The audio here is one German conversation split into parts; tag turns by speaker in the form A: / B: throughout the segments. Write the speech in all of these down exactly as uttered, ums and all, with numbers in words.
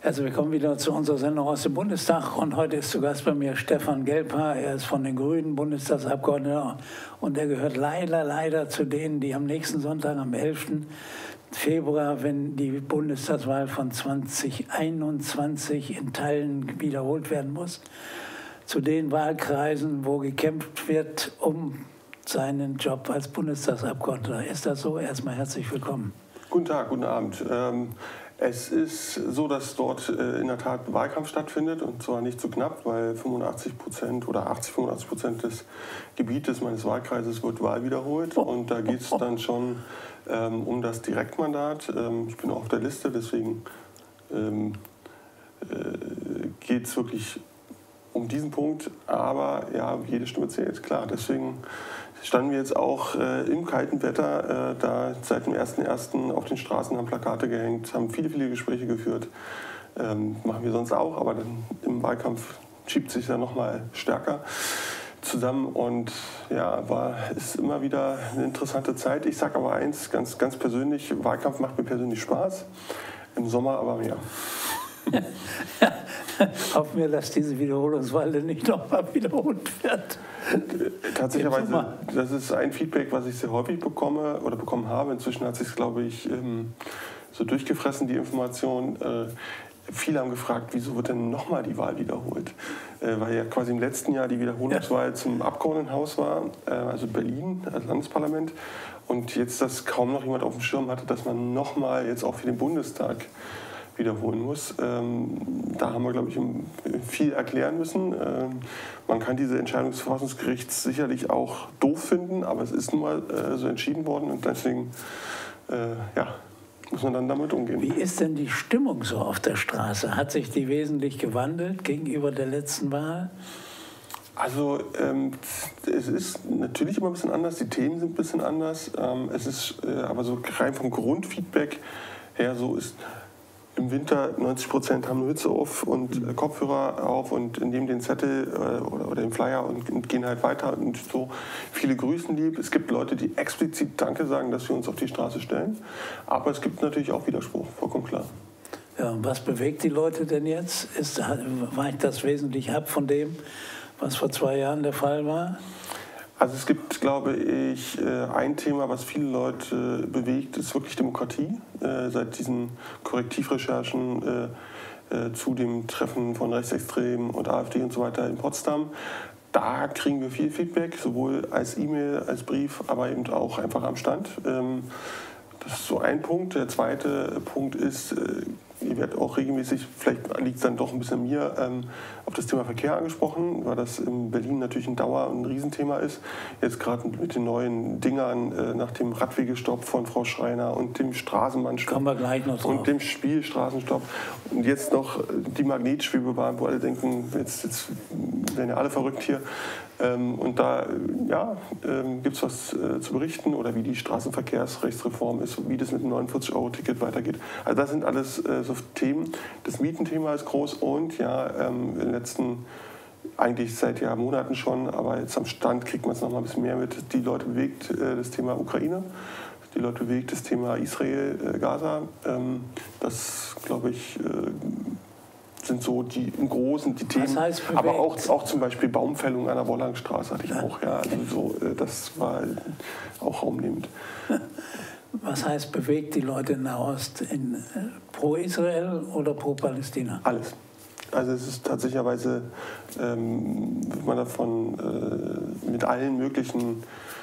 A: Also wir kommen wieder zu unserer Sendung aus dem Bundestag und heute ist zu Gast bei mir Stefan Gelper. Er ist von den Grünen Bundestagsabgeordneter und er gehört leider, leider zu denen, die am nächsten Sonntag, am elften Februar, wenn die Bundestagswahl von zweitausendeinundzwanzig in Teilen wiederholt werden muss, zu den Wahlkreisen, wo gekämpft wird um seinen Job als Bundestagsabgeordneter. Ist das so? Erstmal herzlich willkommen.
B: Guten Tag, guten Abend. Ähm Es ist so, dass dort äh, in der Tat Wahlkampf stattfindet und zwar nicht so knapp, weil fünfundachtzig Prozent oder achtzig, fünfundachtzig Prozent des Gebietes meines Wahlkreises wird Wahl wiederholt und da geht es dann schon ähm, um das Direktmandat. Ähm, ich bin auf der Liste, deswegen ähm, äh, geht es wirklich um diesen Punkt, aber ja, jede Stimme zählt, klar. Deswegen standen wir jetzt auch äh, im kalten Wetter, äh, da seit dem ersten ersten auf den Straßen, haben Plakate gehängt, haben viele, viele Gespräche geführt. Ähm, machen wir sonst auch, aber dann im Wahlkampf schiebt sich ja noch mal stärker zusammen und ja, war, ist immer wieder eine interessante Zeit. Ich sage aber eins, ganz, ganz persönlich, Wahlkampf macht mir persönlich Spaß, im Sommer aber mehr.
A: Hoffen wir, dass diese Wiederholungswahl nicht noch mal wiederholt wird.
B: Tatsächlich, das ist ein Feedback, was ich sehr häufig bekomme oder bekommen habe. Inzwischen hat sich es, glaube ich, so durchgefressen, die Information. Viele haben gefragt, wieso wird denn nochmal die Wahl wiederholt? Weil ja quasi im letzten Jahr die Wiederholungswahl ja. zum Abgeordnetenhaus war, also Berlin als Landesparlament. Und jetzt das kaum noch jemand auf dem Schirm hatte, dass man nochmal jetzt auch für den Bundestag wiederholen muss. Ähm, da haben wir, glaube ich, viel erklären müssen. Ähm, man kann diese Entscheidung des Verfassungsgerichts sicherlich auch doof finden, aber es ist nun mal äh, so entschieden worden und deswegen äh, ja, muss man dann damit umgehen.
A: Wie ist denn die Stimmung so auf der Straße? Hat sich die wesentlich gewandelt gegenüber der letzten Wahl?
B: Also ähm, es ist natürlich immer ein bisschen anders, die Themen sind ein bisschen anders. Ähm, es ist äh, aber so rein vom Grundfeedback her so ist im Winter neunzig Prozent haben eine Mütze auf und äh, Kopfhörer auf und nehmen den Zettel äh, oder, oder den Flyer und, und gehen halt weiter und so. Viele grüßen lieb. Es gibt Leute, die explizit Danke sagen, dass wir uns auf die Straße stellen. Aber es gibt natürlich auch Widerspruch, vollkommen klar.
A: Ja, und was bewegt die Leute denn jetzt? Ist, weicht das wesentlich ab von dem, was vor zwei Jahren der Fall war?
B: Also es gibt, glaube ich, ein Thema, was viele Leute bewegt, ist wirklich Demokratie. Seit diesen Korrektivrecherchen zu dem Treffen von Rechtsextremen und AfD und so weiter in Potsdam, da kriegen wir viel Feedback, sowohl als E-Mail, als Brief, aber eben auch einfach am Stand. Das ist so ein Punkt. Der zweite Punkt ist, ihr werdet auch regelmäßig, vielleicht liegt es dann doch ein bisschen an mir, ähm, auf das Thema Verkehr angesprochen, weil das in Berlin natürlich ein Dauer- und ein Riesenthema ist. Jetzt gerade mit den neuen Dingern äh, nach dem Radwegestopp von Frau Schreiner und dem Straßenbahnstopp
A: Kommen wir gleich noch drauf.
B: Und dem Spielstraßenstopp und jetzt noch die Magnetschwebebahn, wo alle denken, jetzt, jetzt werden ja alle verrückt hier. Ähm, und da ja, ähm, gibt es was äh, zu berichten oder wie die Straßenverkehrsrechtsreform ist, wie das mit dem neunundvierzig Euro Ticket weitergeht. Also das sind alles äh, so Themen. Das Mietenthema ist groß und ja, ähm, in den letzten, eigentlich seit ja, Monaten schon, aber jetzt am Stand kriegt man es noch mal ein bisschen mehr mit. Die Leute bewegt äh, das Thema Ukraine, die Leute bewegt das Thema Israel, äh, Gaza. Ähm, das, glaube ich, äh, sind so die im Großen die Themen.
A: Was heißt bewegt?
B: Aber auch, auch zum Beispiel Baumfällung an der Wollangstraße hatte ich ja. auch. Ja, also so, das war auch raumnehmend.
A: Was heißt bewegt die Leute in Nahost? In, äh, pro Israel oder pro Palästina?
B: Alles. Also es ist tatsächlicherweise, ähm, wird man davon äh, mit allen möglichen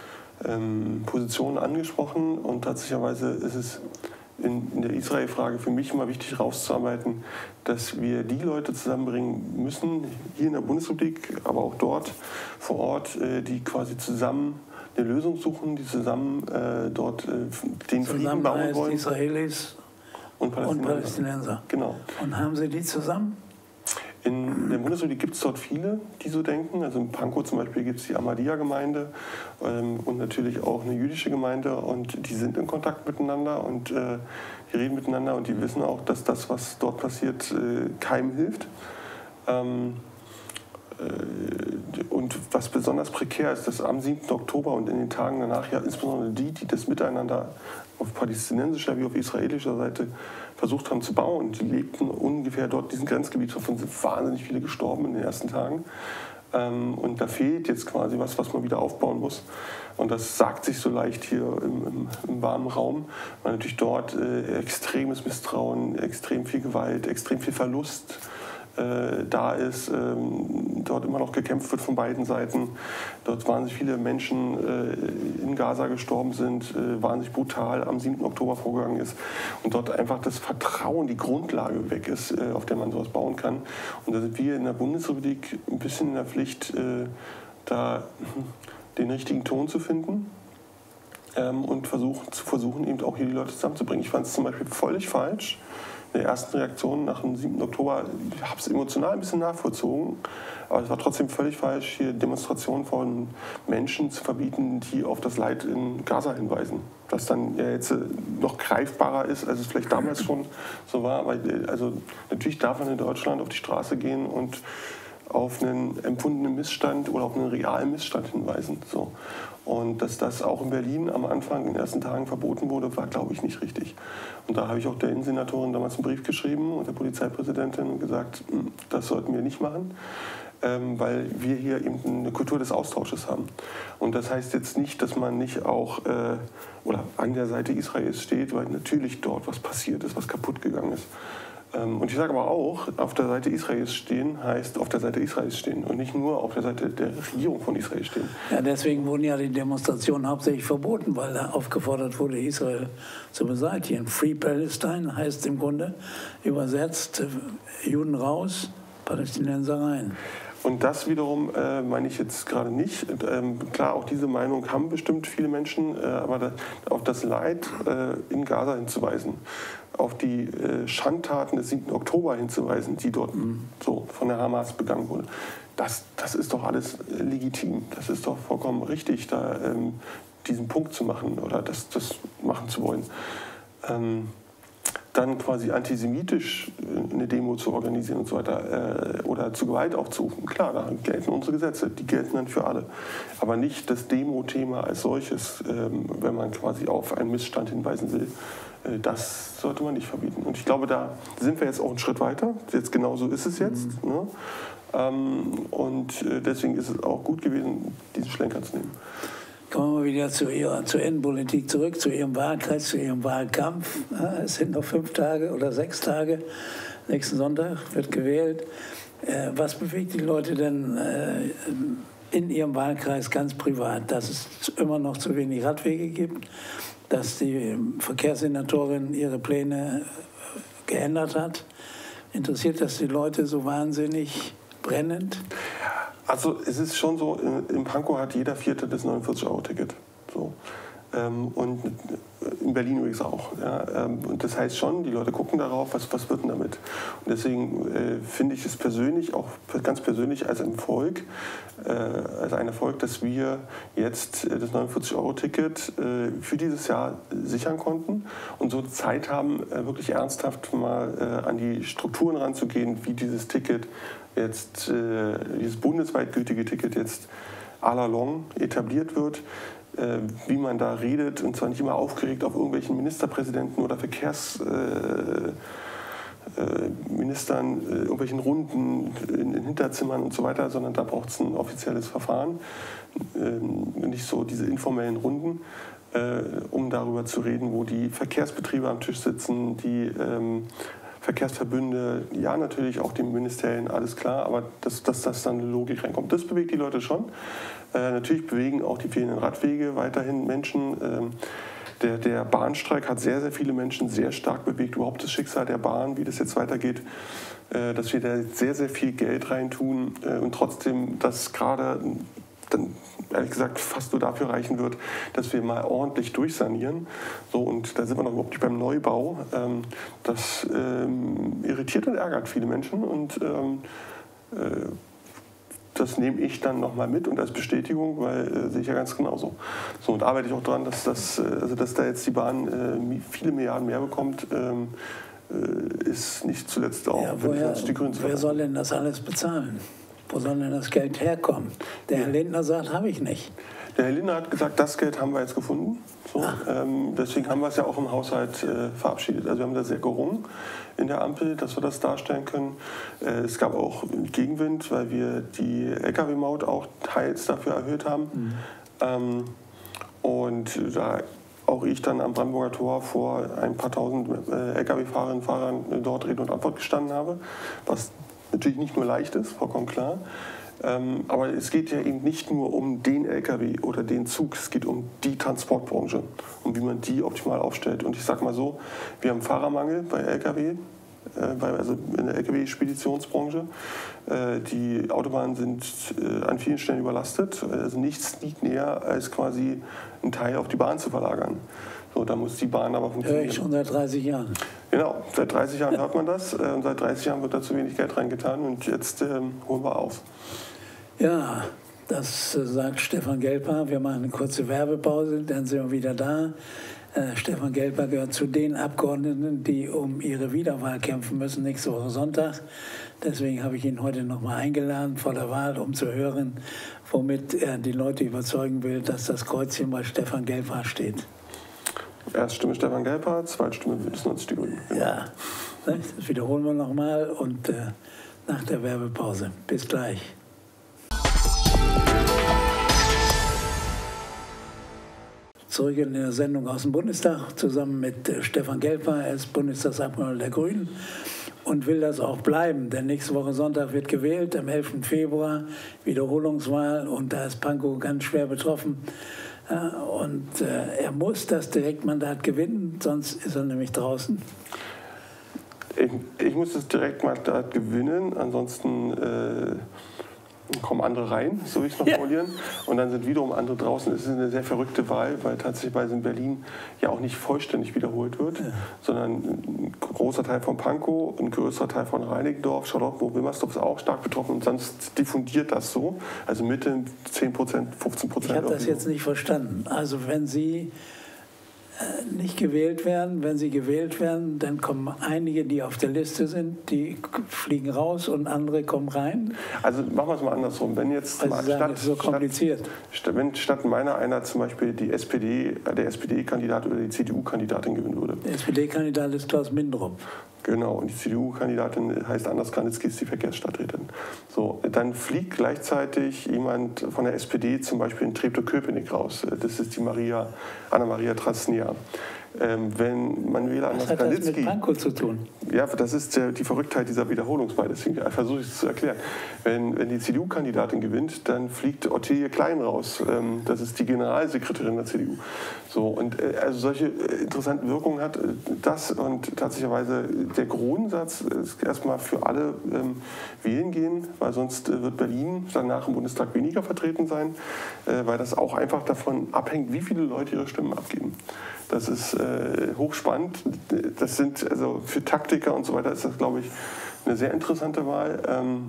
B: ähm, Positionen angesprochen und tatsächlicherweise ist es in, in der Israel-Frage für mich immer wichtig herauszuarbeiten, dass wir die Leute zusammenbringen müssen, hier in der Bundesrepublik, aber auch dort vor Ort, äh, die quasi zusammen eine Lösung suchen, die zusammen äh, dort äh, den Frieden bauen wollen.
A: Israelis
B: und Palästinenser.
A: und Palästinenser.
B: Genau.
A: Und haben Sie die zusammen?
B: In der Bundesrepublik gibt es dort viele, die so denken. Also in Pankow zum Beispiel gibt es die Ahmadiyya-Gemeinde ähm, und natürlich auch eine jüdische Gemeinde. Und die sind in Kontakt miteinander und äh, die reden miteinander und die wissen auch, dass das, was dort passiert, äh, keinem hilft. Ähm, Und was besonders prekär ist, dass am siebten Oktober und in den Tagen danach ja insbesondere die, die das Miteinander auf palästinensischer wie auf israelischer Seite versucht haben zu bauen, die lebten ungefähr dort in diesem Grenzgebiet, davon sind wahnsinnig viele gestorben in den ersten Tagen. Und da fehlt jetzt quasi was, was man wieder aufbauen muss. Und das sagt sich so leicht hier im, im, im warmen Raum, weil natürlich dort äh, extremes Misstrauen, extrem viel Gewalt, extrem viel Verlust äh, da ist, ähm, dort immer noch gekämpft wird von beiden Seiten, dort wahnsinnig viele Menschen äh, in Gaza gestorben sind, äh, wahnsinnig brutal am siebten Oktober vorgegangen ist und dort einfach das Vertrauen, die Grundlage weg ist, äh, auf der man sowas bauen kann. Und da sind wir in der Bundesrepublik ein bisschen in der Pflicht, äh, da den richtigen Ton zu finden ähm, und versuchen, zu versuchen, eben auch hier die Leute zusammenzubringen. Ich fand es zum Beispiel völlig falsch, in der ersten Reaktion nach dem siebten Oktober, ich habe es emotional ein bisschen nachvollzogen, aber es war trotzdem völlig falsch, hier Demonstrationen von Menschen zu verbieten, die auf das Leid in Gaza hinweisen. Das dann ja jetzt noch greifbarer ist, als es vielleicht damals schon so war. Aber also, natürlich darf man in Deutschland auf die Straße gehen und auf einen empfundenen Missstand oder auf einen realen Missstand hinweisen. So. Und dass das auch in Berlin am Anfang, in den ersten Tagen verboten wurde, war, glaube ich, nicht richtig. Und da habe ich auch der Innensenatorin damals einen Brief geschrieben und der Polizeipräsidentin und gesagt, das sollten wir nicht machen, ähm, weil wir hier eben eine Kultur des Austausches haben. Und das heißt jetzt nicht, dass man nicht auch äh, oder an der Seite Israels steht, weil natürlich dort was passiert ist, was kaputt gegangen ist. Und ich sage aber auch, auf der Seite Israels stehen heißt auf der Seite Israels stehen und nicht nur auf der Seite der Regierung von Israel stehen.
A: Ja, deswegen wurden ja die Demonstrationen hauptsächlich verboten, weil da aufgefordert wurde, Israel zu beseitigen. Free Palestine heißt im Grunde übersetzt Juden raus, Palästinenser rein.
B: Und das wiederum äh, meine ich jetzt gerade nicht. Ähm, klar, auch diese Meinung haben bestimmt viele Menschen, äh, aber da, auf das Leid äh, in Gaza hinzuweisen, auf die äh, Schandtaten des siebten Oktober hinzuweisen, die dort mhm. so von der Hamas begangen wurden, das, das ist doch alles äh, legitim. Das ist doch vollkommen richtig, da ähm, diesen Punkt zu machen oder das, das machen zu wollen. Ähm, dann quasi antisemitisch eine Demo zu organisieren und so weiter äh, oder zu Gewalt aufzurufen. Klar, da gelten unsere Gesetze, die gelten dann für alle. Aber nicht das Demo-Thema als solches, ähm, wenn man quasi auf einen Missstand hinweisen will. Äh, das sollte man nicht verbieten. Und ich glaube, da sind wir jetzt auch einen Schritt weiter. Jetzt genau so ist es jetzt. Mhm. Ne? Ähm, und äh, deswegen ist es auch gut gewesen, diesen Schlenker zu nehmen.
A: Kommen wir wieder zu Ihrer, zur Innenpolitik zurück, zu Ihrem Wahlkreis, zu Ihrem Wahlkampf. Es sind noch fünf Tage oder sechs Tage. Nächsten Sonntag wird gewählt. Was bewegt die Leute denn in Ihrem Wahlkreis ganz privat? Dass es immer noch zu wenig Radwege gibt, dass die Verkehrssenatorin ihre Pläne geändert hat. Interessiert das die Leute so wahnsinnig brennend?
B: Also es ist schon so, in Pankow hat jeder Vierte das neunundvierzig Euro Ticket. So. Ähm, und in Berlin übrigens auch. Ja. Ähm, und das heißt schon, die Leute gucken darauf, was, was wird denn damit. Und deswegen äh, finde ich es persönlich, auch ganz persönlich als Erfolg, äh, als ein Erfolg, dass wir jetzt das neunundvierzig Euro Ticket äh, für dieses Jahr sichern konnten und so Zeit haben, äh, wirklich ernsthaft mal äh, an die Strukturen ranzugehen, wie dieses Ticket jetzt, äh, dieses bundesweit gültige Ticket jetzt à la longue etabliert wird, äh, wie man da redet und zwar nicht immer aufgeregt auf irgendwelchen Ministerpräsidenten oder Verkehrsministern, äh, äh, irgendwelchen Runden in, in Hinterzimmern und so weiter, sondern da braucht es ein offizielles Verfahren, äh, nicht so diese informellen Runden, äh, um darüber zu reden, wo die Verkehrsbetriebe am Tisch sitzen, die ähm, Verkehrsverbünde, ja natürlich auch die Ministerien, alles klar, aber dass, dass das dann eine Logik reinkommt, das bewegt die Leute schon. Äh, natürlich bewegen auch die fehlenden Radwege weiterhin Menschen. Ähm, der, der Bahnstreik hat sehr, sehr viele Menschen sehr stark bewegt, überhaupt das Schicksal der Bahn, wie das jetzt weitergeht, äh, dass wir da sehr, sehr viel Geld reintun äh, und trotzdem das gerade dann ehrlich gesagt fast nur dafür reichen wird, dass wir mal ordentlich durchsanieren. So, und da sind wir noch überhaupt nicht beim Neubau. Ähm, das ähm, irritiert und ärgert viele Menschen und ähm, äh, das nehme ich dann nochmal mit und als Bestätigung, weil äh, sehe ich ja ganz genauso. So, und arbeite ich auch daran, dass, das, äh, also dass da jetzt die Bahn äh, viele Milliarden mehr bekommt, ähm, äh, ist nicht zuletzt auch
A: ja, woher,
B: die Grünen.
A: Wer soll denn das alles bezahlen? Wo soll denn das Geld herkommen? Der Herr Lindner sagt, habe ich nicht.
B: Der Herr Lindner hat gesagt, das Geld haben wir jetzt gefunden. So, ähm, deswegen haben wir es ja auch im Haushalt äh, verabschiedet. Also wir haben da sehr gerungen in der Ampel, dass wir das darstellen können. Äh, es gab auch Gegenwind, weil wir die L K W-Maut auch teils dafür erhöht haben. Mhm. Ähm, und da auch ich dann am Brandenburger Tor vor ein paar tausend äh, L K W-Fahrerinnen und Fahrern dort Rede und Antwort gestanden habe, was natürlich nicht nur leicht ist, vollkommen klar. Ähm, aber es geht ja eben nicht nur um den L K W oder den Zug, es geht um die Transportbranche und wie man die optimal aufstellt. Und ich sage mal so, wir haben Fahrermangel bei L K W, äh, bei, also in der L K W-Speditionsbranche. Äh, die Autobahnen sind äh, an vielen Stellen überlastet. Also nichts liegt näher, als quasi einen Teil auf die Bahn zu verlagern. So, da muss die Bahn aber funktionieren.
A: Höre ich schon seit dreißig Jahren.
B: Genau, seit dreißig Jahren hört man das. Und seit dreißig Jahren wird da zu wenig Geld reingetan und jetzt ähm, holen wir auf.
A: Ja, das äh, sagt Stefan Gelper. Wir machen eine kurze Werbepause, dann sind wir wieder da. Äh, Stefan Gelper gehört zu den Abgeordneten, die um ihre Wiederwahl kämpfen müssen, nächste Woche Sonntag. Deswegen habe ich ihn heute nochmal eingeladen vor der Wahl, um zu hören, womit er die Leute überzeugen will, dass das Kreuzchen bei Stefan Gelper steht.
B: Erststimme Stefan Gelper, Zweitstimme Bündnis neunzig Die Grünen. Genau.
A: Ja, das wiederholen wir nochmal und äh, nach der Werbepause. Bis gleich. Zurück in der Sendung aus dem Bundestag, zusammen mit äh, Stefan Gelper. Er ist Bundestagsabgeordneter der Grünen und will das auch bleiben, denn nächste Woche Sonntag wird gewählt, am elften Februar, Wiederholungswahl, und da ist Pankow ganz schwer betroffen. Und äh, er muss das Direktmandat gewinnen, sonst ist er nämlich draußen.
B: Ich, ich muss das Direktmandat gewinnen, ansonsten äh, kommen andere rein, so wie ich es noch ja. formulieren. Und dann sind wiederum andere draußen. Es ist eine sehr verrückte Wahl, weil tatsächlich in Berlin ja auch nicht vollständig wiederholt wird, ja. sondern ein großer Teil von Pankow, ein größerer Teil von Reinickendorf, Charlottenburg-Wilmersdorf ist auch stark betroffen und sonst diffundiert das so. Also Mitte zehn Prozent, fünfzehn Prozent.
A: Ich habe das jetzt nicht verstanden. Also wenn Sie nicht gewählt werden. Wenn sie gewählt werden, dann kommen einige, die auf der Liste sind, die fliegen raus und andere kommen rein.
B: Also machen wir es mal andersrum. Wenn jetzt
A: also sagen, statt, ist so kompliziert.
B: Statt, wenn statt meiner einer zum Beispiel die S P D, der S P D-Kandidat oder die C D U-Kandidatin gewinnen würde.
A: Der S P D-Kandidat ist Klaus Mindrup.
B: Genau, und die C D U-Kandidatin heißt Anders Granitzky, ist die Verkehrsstadträtin. So, dann fliegt gleichzeitig jemand von der S P D zum Beispiel in Treptow-Köpenick raus. Das ist die Maria, Anna-Maria Trasnia. Ähm, wenn Manuela Anders
A: Was hat
B: Granitzky,
A: das mit Pankow zu tun?
B: Ja, das ist der, die Verrücktheit dieser Wiederholungswahl. Deswegen versuche ich es zu erklären. Wenn, wenn die C D U-Kandidatin gewinnt, dann fliegt Ottilie Klein raus. Ähm, das ist die Generalsekretärin der C D U. So, und äh, also solche äh, interessanten Wirkungen hat äh, das. Und tatsächlicherweise der Grundsatz ist erstmal für alle ähm, wählen gehen, weil sonst äh, wird Berlin danach im Bundestag weniger vertreten sein, äh, weil das auch einfach davon abhängt, wie viele Leute ihre Stimmen abgeben. Das ist äh, hochspannend. Das sind also für Taktiker und so weiter ist das, glaube ich, eine sehr interessante Wahl, ähm,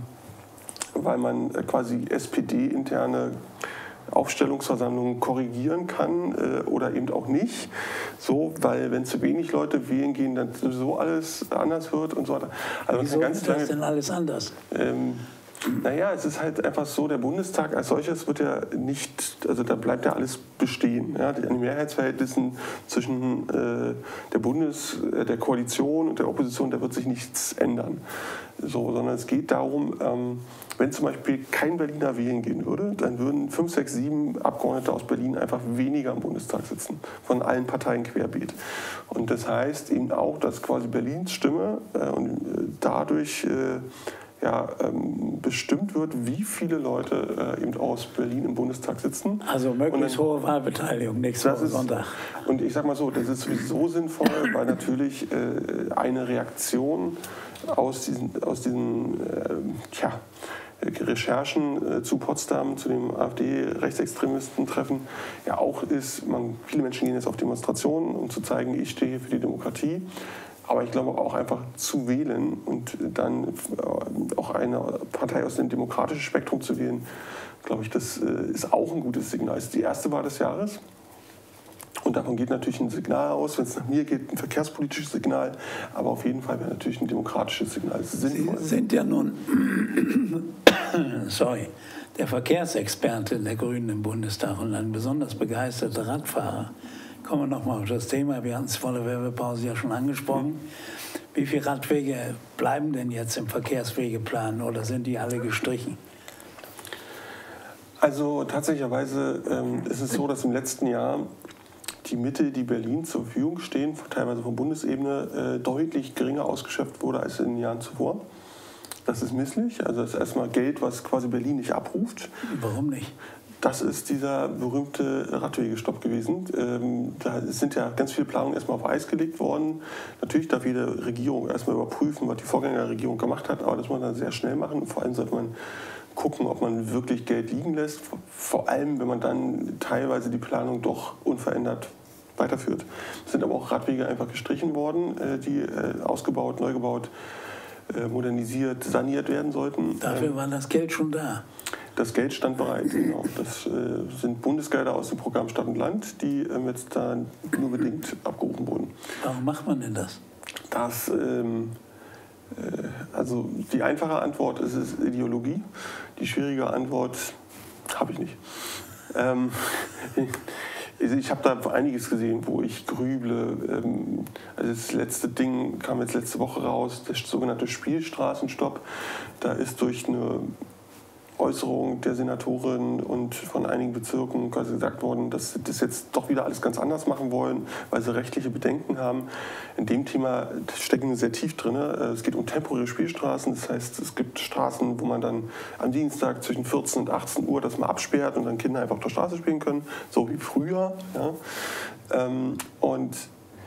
B: weil man quasi S P D-interne Aufstellungsversammlungen korrigieren kann äh, oder eben auch nicht. So, weil wenn zu wenig Leute wählen gehen, dann sowieso alles anders wird und so weiter.
A: Also wieso ganz ist das lange, denn alles anders? Ähm,
B: Naja, es ist halt einfach so, der Bundestag als solches wird ja nicht, also da bleibt ja alles bestehen. Ja, an den Mehrheitsverhältnissen zwischen äh, der Bundes-, der Koalition und der Opposition, da wird sich nichts ändern. So, sondern es geht darum, ähm, wenn zum Beispiel kein Berliner wählen gehen würde, dann würden fünf, sechs, sieben Abgeordnete aus Berlin einfach weniger im Bundestag sitzen, von allen Parteien querbeet. Und das heißt eben auch, dass quasi Berlins Stimme äh, und äh, dadurch äh, ja, ähm, bestimmt wird, wie viele Leute äh, eben aus Berlin im Bundestag sitzen.
A: Also möglichst hohe Wahlbeteiligung nächste Woche Sonntag.
B: Und ich sage mal so, das ist sowieso sinnvoll, weil natürlich äh, eine Reaktion aus diesen, aus diesen äh, tja, Recherchen äh, zu Potsdam, zu dem AfD-Rechtsextremisten-Treffen, ja auch ist, man, viele Menschen gehen jetzt auf Demonstrationen, um zu zeigen, ich stehe hier für die Demokratie. Aber ich glaube auch einfach zu wählen und dann auch eine Partei aus dem demokratischen Spektrum zu wählen, glaube ich, das ist auch ein gutes Signal. Das ist die erste Wahl des Jahres. Und davon geht natürlich ein Signal aus, wenn es nach mir geht, ein verkehrspolitisches Signal, aber auf jeden Fall wäre natürlich ein demokratisches Signal.
A: Sie sind ja nun, sorry, der Verkehrsexperte der Grünen im Bundestag und ein besonders begeisterter Radfahrer. Kommen wir nochmal auf das Thema, wir haben es vor der Werbepause ja schon angesprochen. Wie viele Radwege bleiben denn jetzt im Verkehrswegeplan oder sind die alle gestrichen?
B: Also tatsächlicherweise ähm, ist es so, dass im letzten Jahr die Mittel, die Berlin zur Verfügung stehen, teilweise von Bundesebene, äh, deutlich geringer ausgeschöpft wurde als in den Jahren zuvor. Das ist misslich. Also das ist erstmal Geld, was quasi Berlin nicht abruft.
A: Warum nicht?
B: Das ist dieser berühmte Radwegestopp gewesen. Ähm, da sind ja ganz viele Planungen erstmal auf Eis gelegt worden. Natürlich darf jede Regierung erstmal überprüfen, was die Vorgängerregierung gemacht hat, aber das muss man dann sehr schnell machen. Und vor allem sollte man gucken, ob man wirklich Geld liegen lässt. Vor allem, wenn man dann teilweise die Planung doch unverändert weiterführt. Es sind aber auch Radwege einfach gestrichen worden, die ausgebaut, neu gebaut, modernisiert, saniert werden sollten.
A: Dafür war das Geld schon da.
B: Das Geld stand bereit, genau. Das äh, sind Bundesgelder aus dem Programm Stadt und Land, die ähm, jetzt da nur bedingt abgerufen wurden.
A: Warum macht man denn das?
B: Das, ähm, äh, also die einfache Antwort ist es Ideologie. Die schwierige Antwort habe ich nicht. Ähm, ich habe da einiges gesehen, wo ich grüble. Ähm, also das letzte Ding kam jetzt letzte Woche raus, der sogenannte Spielstraßenstopp. Da ist durch eine Äußerung der Senatorin und von einigen Bezirken quasi gesagt worden, dass sie das jetzt doch wieder alles ganz anders machen wollen, weil sie rechtliche Bedenken haben. In dem Thema stecken wir sehr tief drin. Es geht um temporäre Spielstraßen. Das heißt, es gibt Straßen, wo man dann am Dienstag zwischen vierzehn und achtzehn Uhr das mal absperrt und dann Kinder einfach auf der Straße spielen können, so wie früher. Ja. Und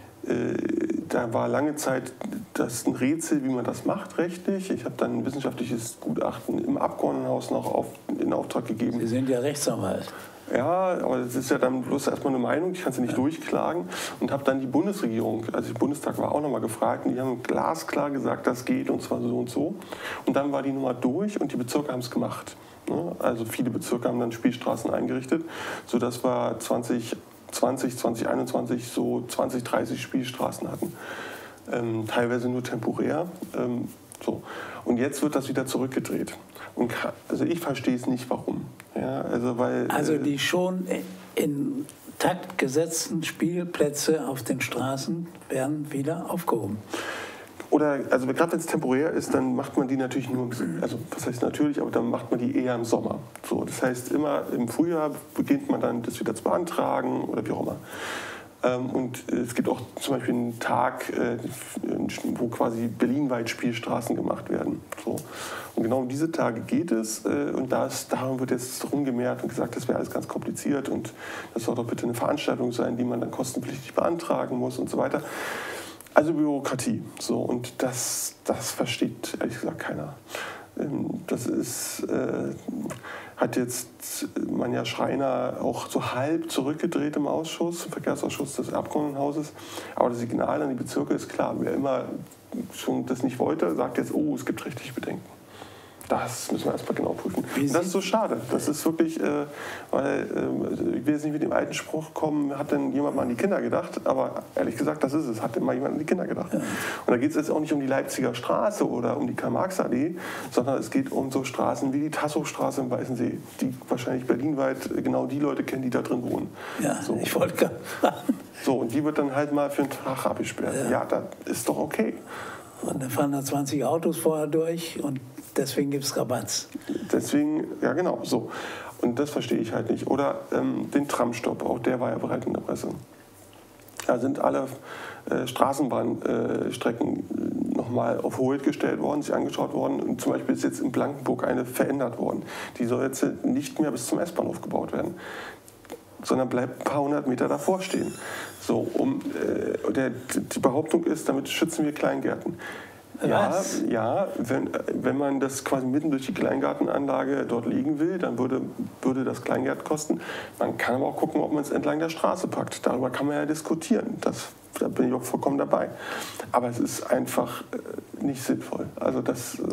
B: da war lange Zeit das ein Rätsel, wie man das macht rechtlich. Ich habe dann ein wissenschaftliches Gutachten im Abgeordnetenhaus noch auf, in Auftrag gegeben.
A: Sie sind ja Rechtsanwalt.
B: Ja, aber das ist ja dann bloß erstmal eine Meinung, ich kann sie nicht ja. durchklagen. Und habe dann die Bundesregierung, also der Bundestag war auch nochmal gefragt, und die haben glasklar gesagt, das geht und zwar so und so. Und dann war die Nummer durch und die Bezirke haben es gemacht. Also viele Bezirke haben dann Spielstraßen eingerichtet, sodass wir zwanzig zwanzig, zwanzig einundzwanzig so zwanzig, dreißig Spielstraßen hatten. Ähm, teilweise nur temporär. Ähm, so. Und jetzt wird das wieder zurückgedreht. Und also ich verstehe es nicht, warum. Ja, also weil,
A: also die schon in Takt gesetzten Spielplätze auf den Straßen werden wieder aufgehoben.
B: Oder, also gerade wenn es temporär ist, dann macht man die natürlich nur, also was heißt natürlich, aber dann macht man die eher im Sommer. So, das heißt, immer im Frühjahr beginnt man dann das wieder zu beantragen oder wie auch immer. Ähm, und es gibt auch zum Beispiel einen Tag, äh, wo quasi berlinweit Spielstraßen gemacht werden. So. Und genau um diese Tage geht es äh, und das, darum wird jetzt rumgemerkt und gesagt, das wäre alles ganz kompliziert und das soll doch bitte eine Veranstaltung sein, die man dann kostenpflichtig beantragen muss und so weiter. Also Bürokratie. So, und das, das versteht ehrlich gesagt keiner. Das ist, äh, hat jetzt Manja Schreiner auch so halb zurückgedreht im Ausschuss, im Verkehrsausschuss des Abgeordnetenhauses. Aber das Signal an die Bezirke ist klar. Wer immer schon das nicht wollte, sagt jetzt, oh, es gibt rechtliche Bedenken. Das müssen wir erstmal genau prüfen. Und das ist so schade. Das ist wirklich, äh, weil, äh, ich will jetzt nicht mit dem alten Spruch kommen, hat denn jemand mal an die Kinder gedacht? Aber ehrlich gesagt, das ist es. Hat denn mal jemand an die Kinder gedacht? Ja. Und da geht es jetzt auch nicht um die Leipziger Straße oder um die Karl-Marx-Allee, sondern es geht um so Straßen wie die Tassowstraße im Weißensee, die wahrscheinlich berlinweit genau die Leute kennen, die da drin wohnen.
A: Ja,
B: so.
A: Ich wollte gerade sagen.
B: So, und die wird dann halt mal für einen Tag abgesperrt. Ja, ja, das ist doch okay.
A: Und dann fahren da zwanzig Autos vorher durch und deswegen gibt es Rabatz.
B: Deswegen, ja genau, so. Und das verstehe ich halt nicht. Oder ähm, den Tramstopp, auch der war ja bereit in der Presse. Da sind alle äh, Straßenbahnstrecken äh, nochmal auf Hold gestellt worden, sich angeschaut worden. Und zum Beispiel ist jetzt in Blankenburg eine verändert worden. Die soll jetzt nicht mehr bis zum S-Bahnhof gebaut werden, sondern bleibt ein paar hundert Meter davor stehen. So, um, äh, der, die Behauptung ist, damit schützen wir Kleingärten. Ja, ja wenn, wenn man das quasi mitten durch die Kleingartenanlage dort legen will, dann würde, würde das Kleingärten kosten. Man kann aber auch gucken, ob man es entlang der Straße packt. Darüber kann man ja diskutieren. Das, da bin ich auch vollkommen dabei. Aber es ist einfach äh, nicht sinnvoll. Also das... Äh,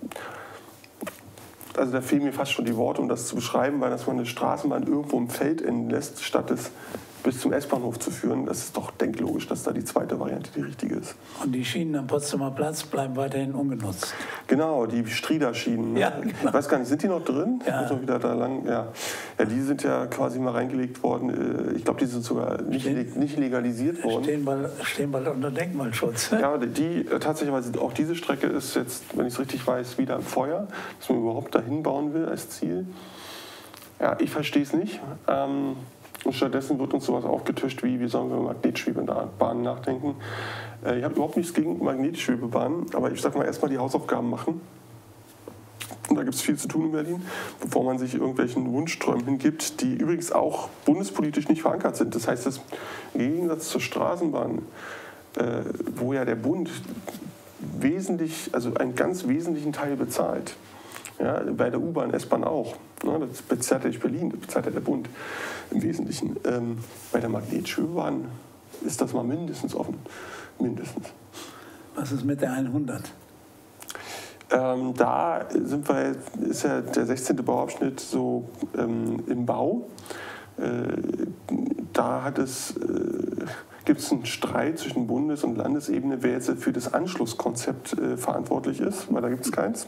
B: Also da fehlen mir fast schon die Worte, um das zu beschreiben, weil dass man eine Straßenbahn irgendwo im Feld enden lässt, statt es bis zum S-Bahnhof zu führen. Das ist doch denklogisch, dass da die zweite Variante die richtige ist.
A: Und die Schienen am Potsdamer Platz bleiben weiterhin ungenutzt.
B: Genau, die Strieder-Schienen.
A: Ja,
B: ne?
A: genau.
B: Ich weiß gar nicht, sind die noch drin?
A: Ja.
B: Muss man wieder da lang. Ja. Ja, die sind ja quasi mal reingelegt worden. Ich glaube, die sind sogar nicht,
A: Stehen-
B: nicht legalisiert worden.
A: Stehen bald, stehen bald unter Denkmalschutz.
B: Ja, die, die tatsächlich, auch diese Strecke ist jetzt, wenn ich es richtig weiß, wieder im Feuer, dass man überhaupt dahin bauen will als Ziel. Ja, ich verstehe es nicht. Ähm, und stattdessen wird uns sowas aufgetischt wie, wie sollen wir über Magnetschwebebahnen nachdenken. Äh, ich habe überhaupt nichts gegen Magnetschwebebahnen, aber ich sag mal erstmal die Hausaufgaben machen. Und da gibt es viel zu tun in Berlin, bevor man sich irgendwelchen Wunschträumen hingibt, die übrigens auch bundespolitisch nicht verankert sind. Das heißt, dass im Gegensatz zur Straßenbahn, äh, wo ja der Bund wesentlich, also einen ganz wesentlichen Teil bezahlt, ja, bei der U-Bahn, S-Bahn auch. Ne, das bezahlt ja nicht Berlin, das bezahlt ja der Bund im Wesentlichen. Ähm, bei der Magnetschwebebahn ist das mal mindestens offen. Mindestens.
A: Was ist mit der hundert?
B: Ähm, da sind wir, ist ja der sechzehnte Bauabschnitt so ähm, im Bau. Äh, da hat es, äh, gibt es einen Streit zwischen Bundes- und Landesebene, wer jetzt für das Anschlusskonzept äh, verantwortlich ist, weil da gibt es keins.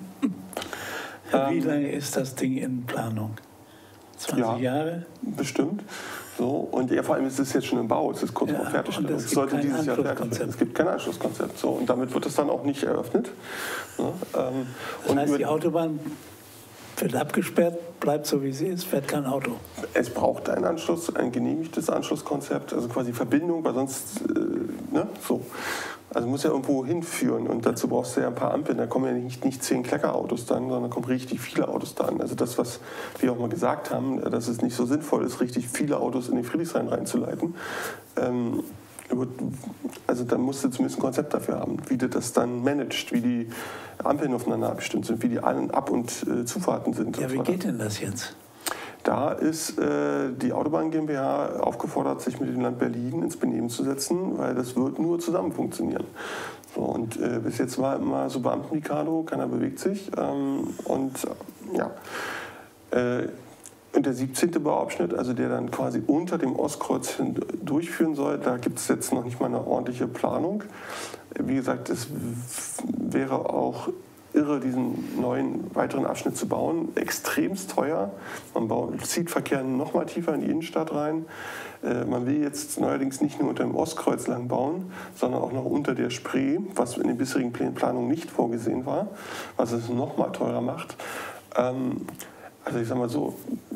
A: Wie lange ist das Ding in Planung? zwanzig
B: Ja.
A: Jahre?
B: Bestimmt. So, und ja, vor allem ist es jetzt schon im Bau, es ist kurz
A: Ja,
B: vor Fertigstellung.
A: und es
B: Es
A: gibt
B: sollte
A: kein
B: dieses Jahr fertig werden.
A: Anschlusskonzept.
B: Es gibt kein Anschlusskonzept. So, und damit wird es dann auch nicht eröffnet. Ja, ähm,
A: Das
B: und
A: heißt,
B: über-
A: die Autobahn wird abgesperrt, bleibt so wie sie ist, fährt kein Auto.
B: Es braucht einen Anschluss, ein genehmigtes Anschlusskonzept, also quasi Verbindung, weil sonst, äh, ne, so. Also muss ja irgendwo hinführen und dazu brauchst du ja ein paar Ampeln. Da kommen ja nicht, nicht zehn Kleckerautos dann, sondern kommen richtig viele Autos dann. Also das, was wir auch mal gesagt haben, dass es nicht so sinnvoll ist, richtig viele Autos in den Friedrichshain reinzuleiten. Ähm, also da musst du zumindest ein Konzept dafür haben, wie du das dann managst, wie die Ampeln aufeinander abgestimmt sind, wie die An- Ab- und äh, Zufahrten sind.
A: Ja,
B: und
A: wie
B: so weiter.
A: geht denn das jetzt?
B: Da ist äh, die Autobahn GmbH aufgefordert, sich mit dem Land Berlin ins Benehmen zu setzen, weil das wird nur zusammen funktionieren. So, und äh, bis jetzt war immer so Beamten-Mikado, keiner bewegt sich. Ähm, und äh, ja. Äh, und der siebzehnte Bauabschnitt, also der dann quasi unter dem Ostkreuz durchführen soll, da gibt es jetzt noch nicht mal eine ordentliche Planung. Wie gesagt, es wäre auch irre, diesen neuen weiteren Abschnitt zu bauen. Extremst teuer. Man baut, zieht Verkehr noch mal tiefer in die Innenstadt rein. Äh, man will jetzt neuerdings nicht nur unter dem Ostkreuz lang bauen, sondern auch noch unter der Spree, was in den bisherigen Planungen nicht vorgesehen war, was es noch mal teurer macht. Ähm, also ich sag mal so,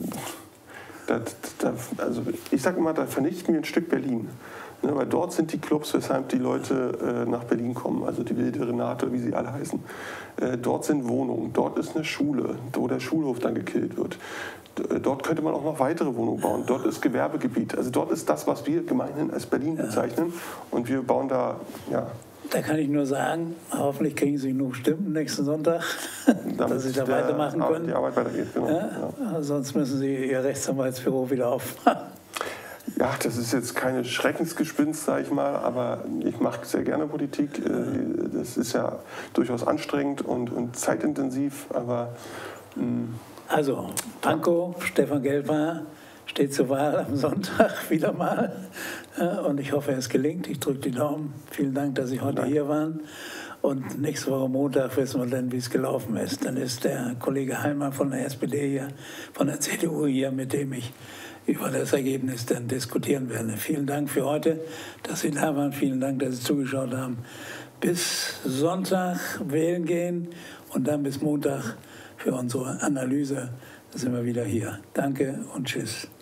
B: da, da, also ich sag mal, da vernichten wir ein Stück Berlin. Ne, weil dort sind die Clubs, weshalb die Leute äh, nach Berlin kommen, also die Wilde Renate, wie sie alle heißen. Äh, dort sind Wohnungen, dort ist eine Schule, wo der Schulhof dann gekillt wird. D dort könnte man auch noch weitere Wohnungen bauen. Dort ist Gewerbegebiet. Also dort ist das, was wir gemeinhin als Berlin bezeichnen. Und wir bauen da, ja.
A: Da kann ich nur sagen, hoffentlich kriegen Sie genug Stimmen nächsten Sonntag, dass Sie da
B: der,
A: weitermachen können.
B: Die Arbeit weitergeht, genau.
A: Ja? Ja. Sonst müssen Sie Ihr Rechtsanwaltsbüro wieder aufmachen.
B: Ja, das ist jetzt keine Schreckensgespinst, sage ich mal, aber ich mache sehr gerne Politik. Das ist ja durchaus anstrengend und, und zeitintensiv, aber... Mh.
A: Also, Pankow, Stefan Gelbhaar steht zur Wahl am Sonntag wieder mal. Und ich hoffe, es gelingt. Ich drücke die Daumen. Vielen Dank, dass Sie heute
B: Dank.
A: hier waren. Und nächste Woche Montag wissen wir dann, wie es gelaufen ist. Dann ist der Kollege Heimann von der S P D hier, von der C D U hier, mit dem ich über das Ergebnis dann diskutieren werde. Vielen Dank für heute, dass Sie da waren. Vielen Dank, dass Sie zugeschaut haben. Bis Sonntag wählen gehen und dann bis Montag für unsere Analyse. Da sind wir wieder hier. Danke und tschüss.